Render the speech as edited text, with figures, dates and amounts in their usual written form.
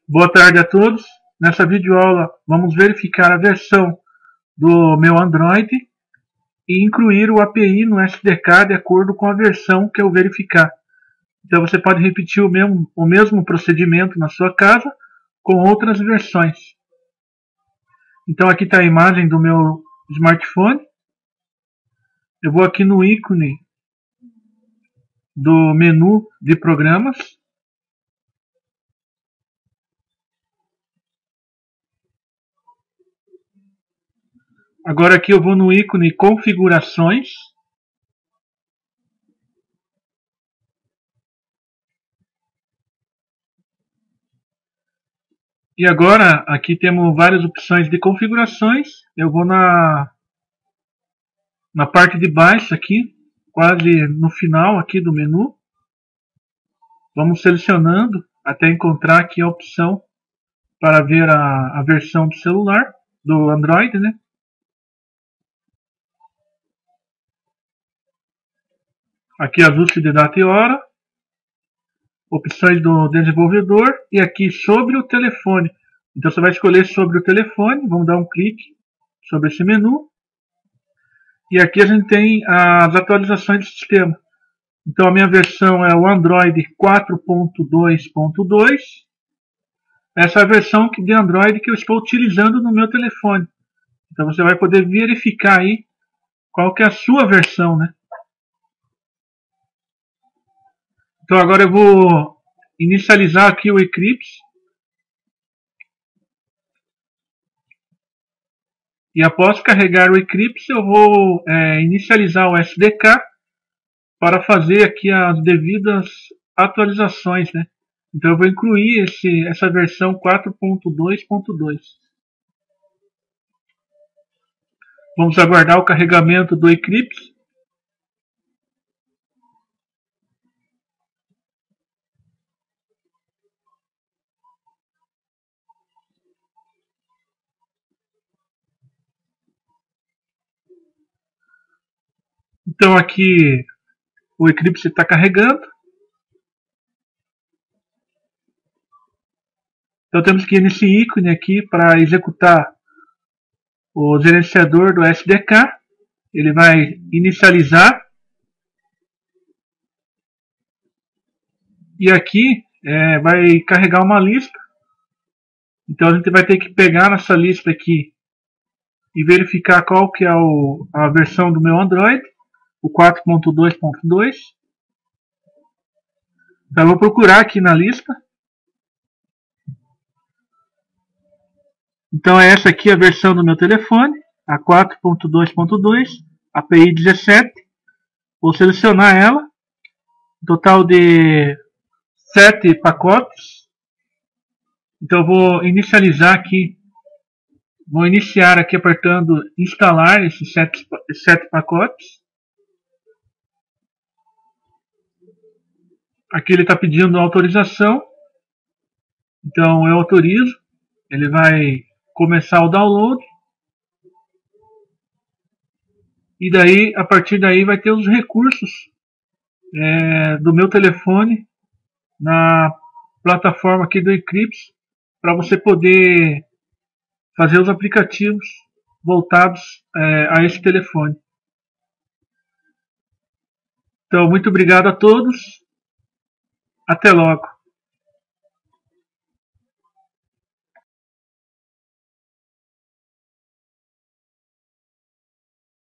Boa tarde a todos. Nessa videoaula vamos verificar a versão do meu Android e incluir o API no SDK de acordo com a versão que eu verificar. Então você pode repetir o mesmo procedimento na sua casa com outras versões. Então aqui está a imagem do meu smartphone. Eu vou aqui no ícone do menu de programas. Agora aqui eu vou no ícone configurações. E agora aqui temos várias opções de configurações. Eu vou na parte de baixo aqui, quase no final aqui do menu. Vamos selecionando até encontrar aqui a opção para ver a versão do celular, do Android, né? Aqui ajuste de data e hora, opções do desenvolvedor e aqui sobre o telefone. Então você vai escolher sobre o telefone, vamos dar um clique sobre esse menu. E aqui a gente tem as atualizações do sistema. Então a minha versão é o Android 4.2.2. Essa é a versão de Android que eu estou utilizando no meu telefone. Então você vai poder verificar aí qual que é a sua versão, né? Então agora eu vou inicializar aqui o Eclipse. E após carregar o Eclipse eu vou inicializar o SDK para fazer aqui as devidas atualizações, né? Então eu vou incluir essa versão 4.2.2. Vamos aguardar o carregamento do Eclipse. Então aqui o Eclipse está carregando. Então temos que ir nesse ícone aqui para executar o gerenciador do SDK. Ele vai inicializar. E aqui vai carregar uma lista. Então a gente vai ter que pegar nessa lista aqui e verificar qual que é a versão do meu Android, o 4.2.2. Então eu vou procurar aqui na lista. Então é essa aqui a versão do meu telefone, a 4.2.2, API 17. Vou selecionar ela, total de 7 pacotes. Então eu vou inicializar aqui, vou iniciar aqui apertando instalar esses 7 pacotes. Aqui ele está pedindo autorização, então eu autorizo, ele vai começar o download. E daí, a partir daí vai ter os recursos do meu telefone na plataforma aqui do Eclipse para você poder fazer os aplicativos voltados a esse telefone. Então, muito obrigado a todos. Até logo.